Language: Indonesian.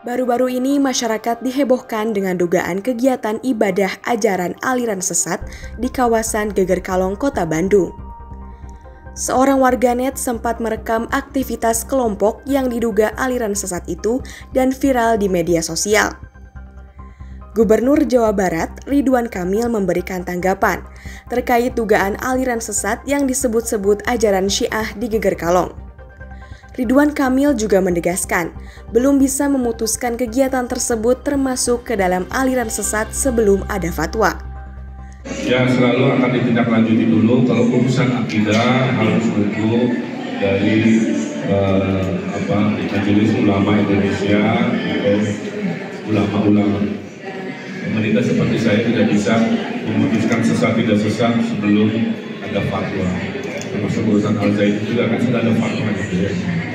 Baru-baru ini masyarakat dihebohkan dengan dugaan kegiatan ibadah ajaran aliran sesat di kawasan Geger Kalong, Kota Bandung. Seorang warganet sempat merekam aktivitas kelompok yang diduga aliran sesat itu dan viral di media sosial. Gubernur Jawa Barat, Ridwan Kamil memberikan tanggapan terkait dugaan aliran sesat yang disebut-sebut ajaran Syiah di Geger Kalong. Ridwan Kamil juga menegaskan belum bisa memutuskan kegiatan tersebut termasuk ke dalam aliran sesat sebelum ada fatwa. Ya, selalu akan ditindaklanjuti dulu. Kalau urusan akidah harus nunggu dari Majelis Ulama Indonesia atau ulama-ulama. Pemerintah seperti saya tidak bisa memutuskan sesat tidak sesat sebelum ada fatwa. Termasuk urusan Al-Zaitun juga kan sudah ada fatwa gitu ya.